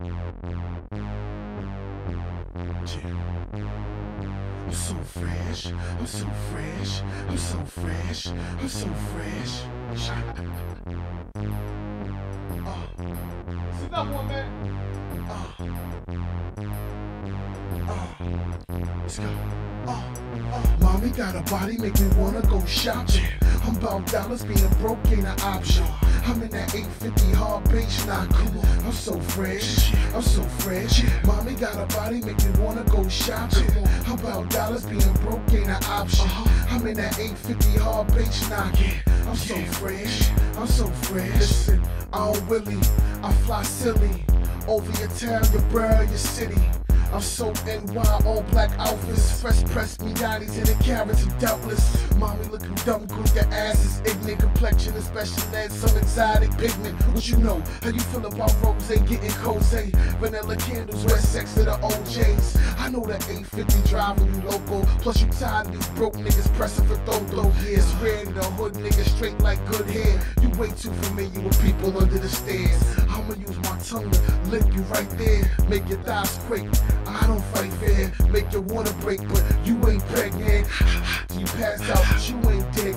I'm so fresh, I'm so fresh, I'm so fresh, I'm so fresh. It's another one, man. Let's go. Mommy got a body, make me wanna go shopping. I'm about dollars, being broke ain't an option. I'm in that 850 hard bass knocking. I'm so fresh, I'm so fresh. Mommy got a body, make me wanna go shopping. I'm about dollars, being broke ain't an option. I'm in that 850 hard bass knocking. I'm so fresh, I'm so fresh. Listen, I don't willy, I fly silly. Over your town, your borough, your city. I'm so NY, all black outfits. Fresh press me Yannies in the carrots and doubtless. Mommy looking dumb, good, your ass is ignorant. Complexion and special ed, some exotic pigment. What you know? How you feel about rose, getting cozy? Vanilla candles, wet sex to the OJs. I know that 850 driving you local. Plus you tired of these broke niggas pressing for Thodo. Yeah, it's rare in the hood, niggas straight like good hair. You way too familiar with people under the stairs. I'ma use my tongue to lick you right there. Make your thighs quake. I don't fight fair, make your water break, but you ain't pregnant. You pass out, but you ain't dead